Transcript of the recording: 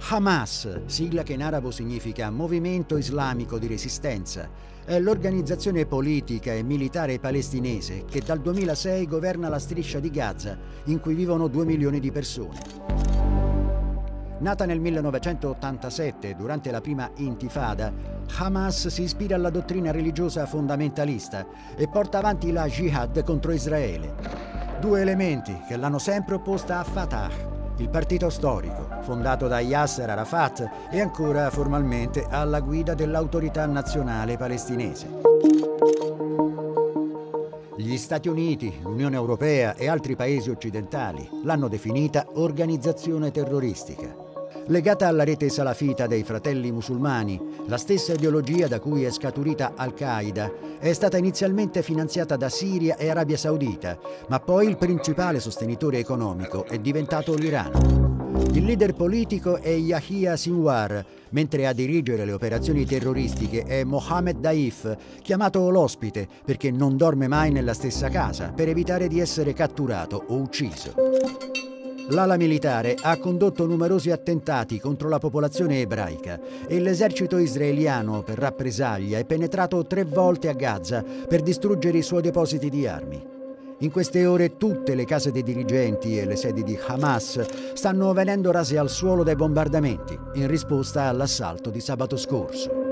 Hamas, sigla che in arabo significa Movimento Islamico di Resistenza, è l'organizzazione politica e militare palestinese che dal 2006 governa la striscia di Gaza, in cui vivono 2 milioni di persone. Nata nel 1987 durante la prima Intifada, Hamas si ispira alla dottrina religiosa fondamentalista e porta avanti la jihad contro Israele. 2 elementi che l'hanno sempre opposta a Fatah, il partito storico, fondato da Yasser Arafat e ancora formalmente alla guida dell'Autorità Nazionale Palestinese. Gli Stati Uniti, l'Unione Europea e altri paesi occidentali l'hanno definita organizzazione terroristica. Legata alla rete salafita dei fratelli musulmani, la stessa ideologia da cui è scaturita Al-Qaeda è stata inizialmente finanziata da Siria e Arabia Saudita, ma poi il principale sostenitore economico è diventato l'Iran. Il leader politico è Yahya Sinwar, mentre a dirigere le operazioni terroristiche è Mohammed Daif, chiamato l'ospite perché non dorme mai nella stessa casa per evitare di essere catturato o ucciso. L'ala militare ha condotto numerosi attentati contro la popolazione ebraica e l'esercito israeliano, per rappresaglia, è penetrato 3 volte a Gaza per distruggere i suoi depositi di armi. In queste ore tutte le case dei dirigenti e le sedi di Hamas stanno venendo rase al suolo dai bombardamenti in risposta all'assalto di sabato scorso.